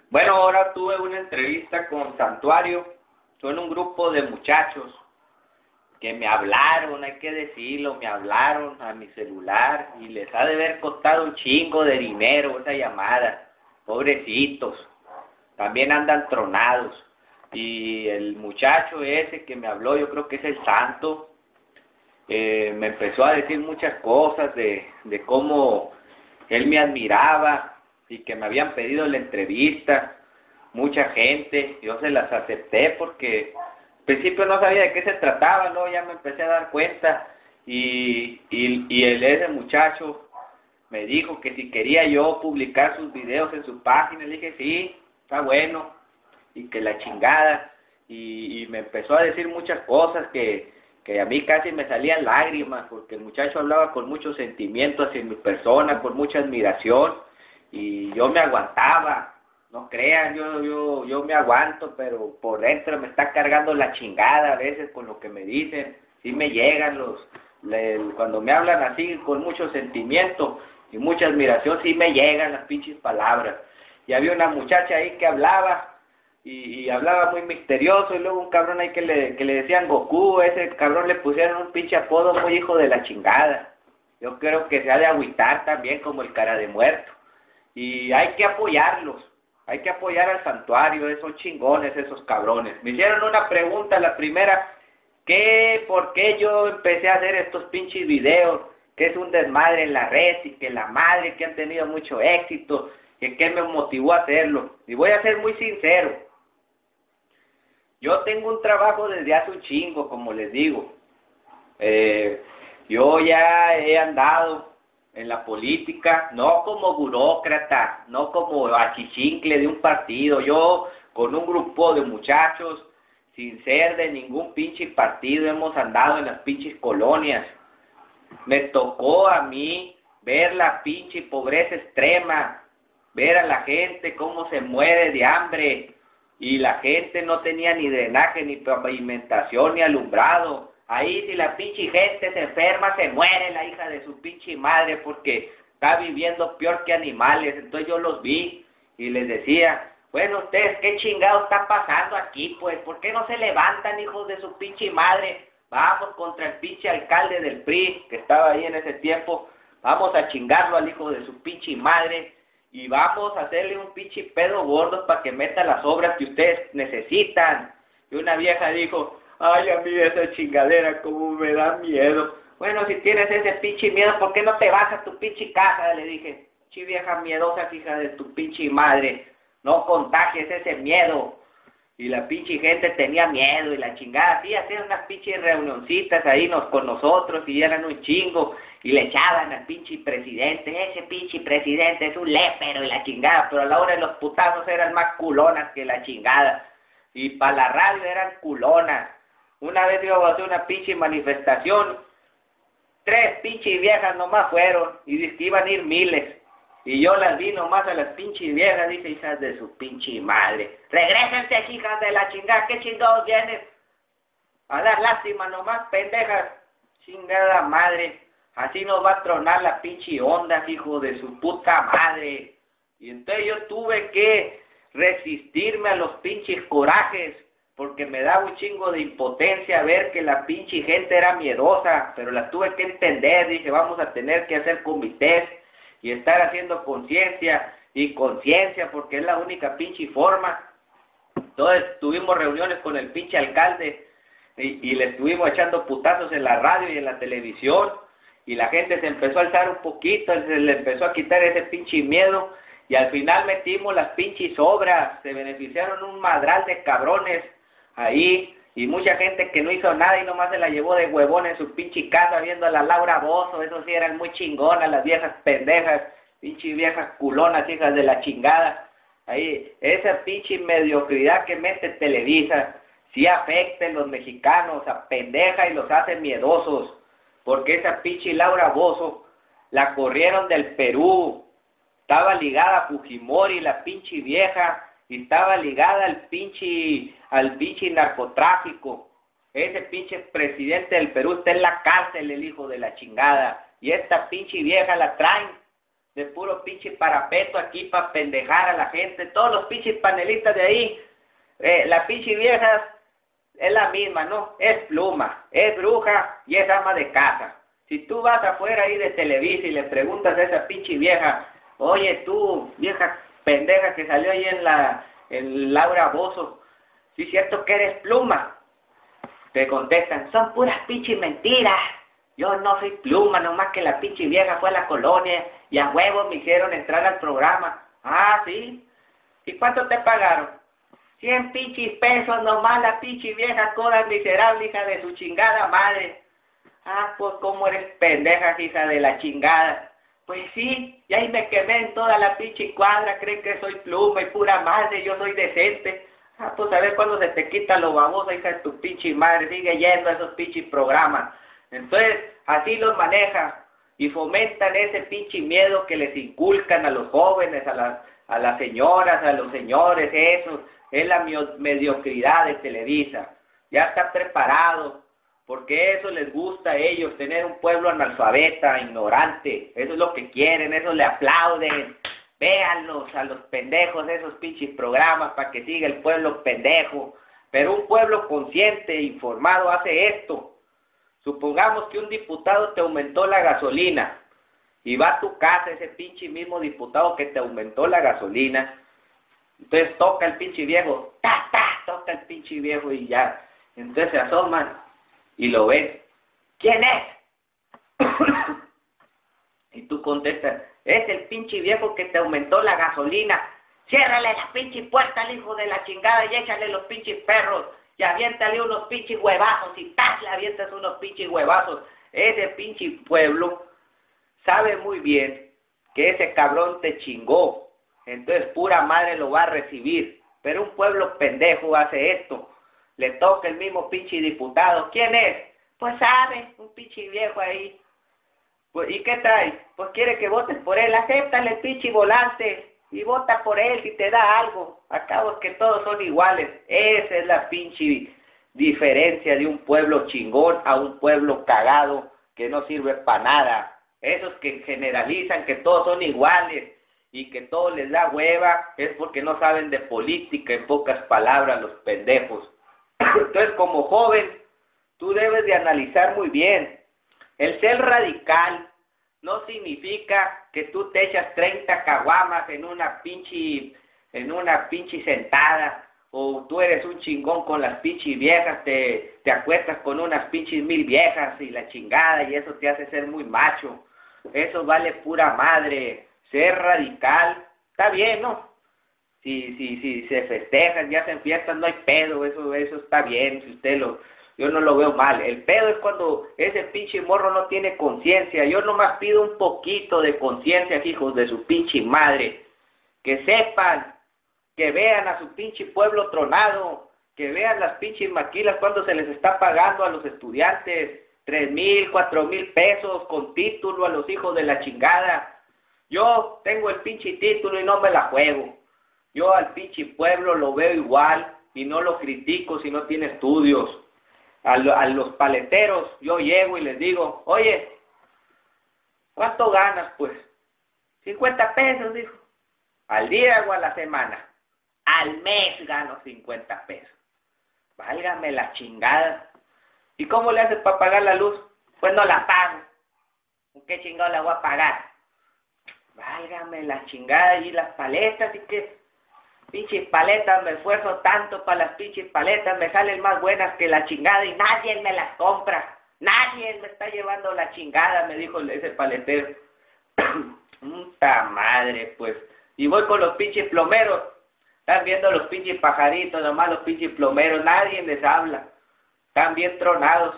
Bueno, ahora tuve una entrevista con Santuario. Son un grupo de muchachos que me hablaron, hay que decirlo, me hablaron a mi celular y les ha de haber costado un chingo de dinero esa llamada. Pobrecitos, también andan tronados. Y el muchacho ese que me habló, yo creo que es el Santo, me empezó a decir muchas cosas de cómo él me admiraba y que me habían pedido la entrevista, mucha gente. Yo se las acepté porque al principio no sabía de qué se trataba, luego ya me empecé a dar cuenta ese muchacho me dijo que si quería yo publicar sus videos en su página. Le dije sí, está bueno, y que la chingada, y me empezó a decir muchas cosas que a mí casi me salían lágrimas, porque el muchacho hablaba con mucho sentimiento hacia mi persona, con mucha admiración, y yo me aguantaba. No crean, yo me aguanto, pero por dentro me está cargando la chingada a veces con lo que me dicen. Sí me llegan cuando me hablan así con mucho sentimiento y mucha admiración, sí me llegan las pinches palabras. Y había una muchacha ahí que hablaba, y hablaba muy misterioso, y luego un cabrón ahí que le decían Goku. Ese cabrón le pusieron un pinche apodo muy hijo de la chingada. Yo creo que se ha de agüitar también como el cara de muerto. Y hay que apoyarlos, hay que apoyar al Santuario, esos chingones, esos cabrones. Me hicieron una pregunta, la primera, ¿por qué yo empecé a hacer estos pinches videos? Que es un desmadre en la red y que la madre, que han tenido mucho éxito, que qué me motivó a hacerlo. Y voy a ser muy sincero, yo tengo un trabajo desde hace un chingo, como les digo. Yo ya he andado en la política, no como burócrata, no como achichincle de un partido. Yo con un grupo de muchachos, sin ser de ningún pinche partido, hemos andado en las pinches colonias. Me tocó a mí ver la pinche pobreza extrema, ver a la gente cómo se muere de hambre, y la gente no tenía ni drenaje, ni pavimentación, ni alumbrado. Ahí si la pinche gente se enferma, se muere la hija de su pinche madre, porque está viviendo peor que animales. Entonces yo los vi y les decía, bueno, ustedes, ¿qué chingado está pasando aquí, pues? ¿Por qué no se levantan, hijos de su pinche madre? Vamos contra el pinche alcalde del PRI, que estaba ahí en ese tiempo. Vamos a chingarlo al hijo de su pinche madre, y vamos a hacerle un pinche pedo gordo para que meta las obras que ustedes necesitan. Y una vieja dijo, ay, a mí esa chingadera como me da miedo. Bueno, si tienes ese pinche miedo, ¿por qué no te vas a tu pinche casa? Le dije, chi vieja miedosa, hija de tu pinche madre, no contagies ese miedo. Y la pinche gente tenía miedo y la chingada, sí, hacían unas pinches reunioncitas ahí con nosotros, y eran un chingo, y le echaban al pinche presidente, ese pinche presidente es un lépero y la chingada, pero a la hora de los putazos eran más culonas que la chingada, y para la radio eran culonas. Una vez íbamos a hacer una pinche manifestación, 3 pinches viejas nomás fueron, y dice que iban a ir miles. Y yo las vi nomás a las pinches viejas, dije, hijas de su pinche madre, regrésense, hijas de la chingada, ¿qué chingados vienes? A dar lástima nomás, pendejas, chingada madre, así nos va a tronar la pinche onda, hijo de su puta madre. Y entonces yo tuve que resistirme a los pinches corajes, porque me daba un chingo de impotencia ver que la pinche gente era miedosa, pero la tuve que entender. Dije, vamos a tener que hacer comités y estar haciendo conciencia y conciencia, porque es la única pinche forma. Entonces tuvimos reuniones con el pinche alcalde y le estuvimos echando putazos en la radio y en la televisión, y la gente se empezó a alzar un poquito, se le empezó a quitar ese pinche miedo, y al final metimos las pinches obras. Se beneficiaron un madral de cabrones ahí, y mucha gente que no hizo nada y nomás se la llevó de huevón en su pinche casa viendo a la Laura Bozzo. Eso sí, eran muy chingonas las viejas pendejas, pinches viejas culonas, hijas de la chingada. Ahí, esa pinche mediocridad que mete Televisa, sí afecta a los mexicanos, a pendeja, y los hace miedosos, porque esa pinche Laura Bozzo la corrieron del Perú, estaba ligada a Fujimori, la pinche vieja, y estaba ligada al pinche narcotráfico. Ese pinche presidente del Perú está en la cárcel, el hijo de la chingada, y esta pinche vieja la traen de puro pinche parapeto aquí para pendejar a la gente. Todos los pinches panelistas de ahí, la pinche vieja es la misma, ¿no? Es pluma, es bruja y es ama de casa. Si tú vas afuera ahí de Televisa y le preguntas a esa pinche vieja, oye tú, vieja pendeja que salió ahí en Laura Bozzo, ¿sí es cierto que eres pluma? Te contestan, son puras pinches mentiras. Yo no soy pluma, nomás que la pinche vieja fue a la colonia y a huevo me hicieron entrar al programa. Ah, ¿sí? ¿Y cuánto te pagaron? 100 pinches pesos nomás la pinche vieja coda miserable, hija de su chingada madre. Ah, pues cómo eres pendeja, hija de la chingada. Pues sí, y ahí me quemé en toda la pinche cuadra, creen que soy pluma y pura madre, yo soy decente. Ah, pues a ver cuándo se te quita lo babosa, hija de tu pinche madre, sigue yendo a esos pinches programas. Entonces, así los maneja y fomentan ese pinche miedo que les inculcan a los jóvenes, a las señoras, a los señores, eso. Es la mediocridad de Televisa. Ya está preparado, porque eso les gusta a ellos, tener un pueblo analfabeta, ignorante. Eso es lo que quieren, eso le aplauden. Véanlos a los pendejos de esos pinches programas para que siga el pueblo pendejo. Pero un pueblo consciente, informado, hace esto. Supongamos que un diputado te aumentó la gasolina y va a tu casa ese pinche mismo diputado que te aumentó la gasolina. Entonces toca el pinche viejo, toca el pinche viejo y ya. Entonces se asoman y lo ven. ¿Quién es? Y tú contestas, es el pinche viejo que te aumentó la gasolina. Ciérrale la pinche puerta al hijo de la chingada y échale los pinches perros. Y aviéntale unos pinches huevazos y ¡tas! Le avientas unos pinches huevazos. Ese pinche pueblo sabe muy bien que ese cabrón te chingó. Entonces pura madre lo va a recibir. Pero un pueblo pendejo hace esto. Le toca el mismo pinche diputado. ¿Quién es? Pues sabe, un pinche viejo ahí. Pues, ¿y qué trae? Pues quiere que votes por él. Acéptale el pinche volante y vota por él si te da algo. Acabo es que todos son iguales. Esa es la pinche diferencia de un pueblo chingón a un pueblo cagado que no sirve para nada. Esos que generalizan que todos son iguales y que todo les da hueva es porque no saben de política, en pocas palabras, los pendejos. Entonces, como joven, tú debes de analizar muy bien. El ser radical no significa que tú te echas 30 caguamas en una pinche sentada, o tú eres un chingón con las pinches viejas, te acuestas con unas pinches 1000 viejas y la chingada, y eso te hace ser muy macho. Eso vale pura madre. Ser radical, está bien, ¿no? Si se festejan, ya hacen fiestas, no hay pedo, eso está bien, si usted yo no lo veo mal. El pedo es cuando ese pinche morro no tiene conciencia. Yo nomás pido un poquito de conciencia, hijos de su pinche madre. Que sepan, que vean a su pinche pueblo tronado, que vean las pinches maquilas cuando se les está pagando a los estudiantes 3,000, 4,000 pesos con título a los hijos de la chingada. Yo tengo el pinche título y no me la juego. Yo al pinche pueblo lo veo igual y no lo critico si no tiene estudios. A los paleteros yo llego y les digo, oye, ¿cuánto ganas? Pues 50 pesos, dijo. ¿Al día o a la semana? Al mes gano 50 pesos. Válgame la chingada. ¿Y cómo le haces para pagar la luz? Pues no la pago. ¿Con qué chingado la voy a pagar? Válgame la chingada. Y las paletas, y que pinches paletas, me esfuerzo tanto para las pinches paletas, me salen más buenas que la chingada y nadie me las compra. Nadie me está llevando la chingada, me dijo ese paletero. Puta madre, pues. Y voy con los pinches plomeros. Están viendo los pinches pajaritos, nomás los pinches plomeros, nadie les habla. Están bien tronados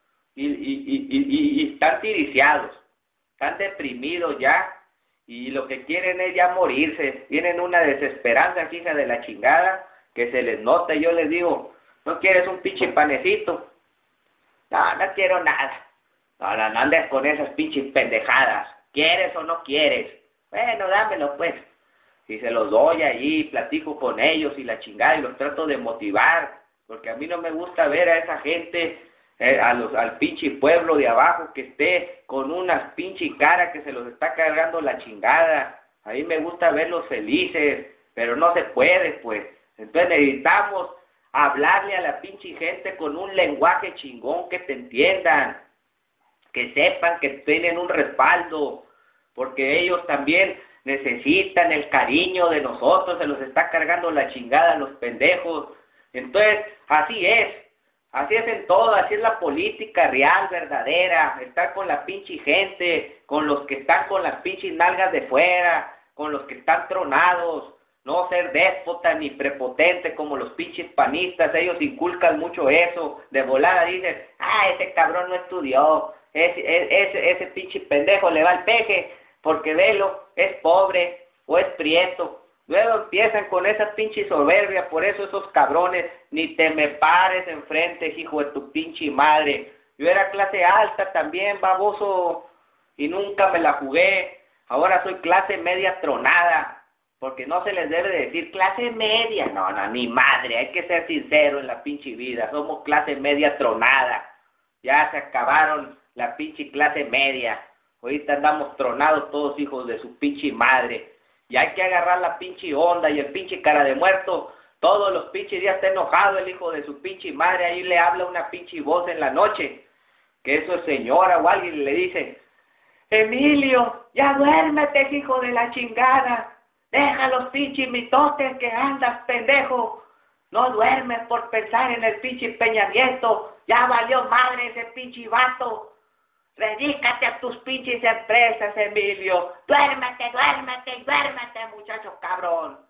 y están tiriciados, están deprimidos ya. Y lo que quieren es ya morirse. Tienen una desesperanza, hija de la chingada, que se les nota. Y yo les digo, ¿no quieres un pinche panecito? No, no quiero nada. No andes con esas pinches pendejadas. ¿Quieres o no quieres? Bueno, dámelo pues. Y se los doy ahí, platico con ellos y la chingada, y los trato de motivar. Porque a mí no me gusta ver a esa gente al pinche pueblo de abajo que esté con unas pinche cara que se los está cargando la chingada. A mí me gusta verlos felices, pero no se puede, pues. Entonces necesitamos hablarle a la pinche gente con un lenguaje chingón, que te entiendan, que sepan que tienen un respaldo, porque ellos también necesitan el cariño de nosotros, se los está cargando la chingada a los pendejos. Entonces, así es en todo, así es la política real, verdadera, estar con la pinche gente, con los que están con las pinches nalgas de fuera, con los que están tronados, no ser déspota ni prepotente como los pinches panistas. Ellos inculcan mucho eso, de volada dicen, ese cabrón no estudió, ese pinche pendejo le va al peje, porque velo, es pobre o es prieto. Luego empiezan con esa pinche soberbia, por eso esos cabrones, ni te me pares enfrente, hijo de tu pinche madre. Yo era clase alta también, baboso, y nunca me la jugué. Ahora soy clase media tronada, porque no se les debe decir clase media. No, ni madre, hay que ser sincero en la pinche vida. Somos clase media tronada. Ya se acabaron la pinche clase media. Ahorita andamos tronados todos, hijos de su pinche madre. Y hay que agarrar la pinche onda, y el pinche cara de muerto todos los pinches días está enojado el hijo de su pinche madre. Ahí le habla una pinche voz en la noche, que eso es señora o alguien, le dice, Emilio, ya duérmete, hijo de la chingada. Deja los pinches mitotes que andas, pendejo. No duermes por pensar en el pinche Peña Nieto. Ya valió madre ese pinche vato. Dedícate a tus pinches empresas, Emilio. Duérmete, muchacho cabrón.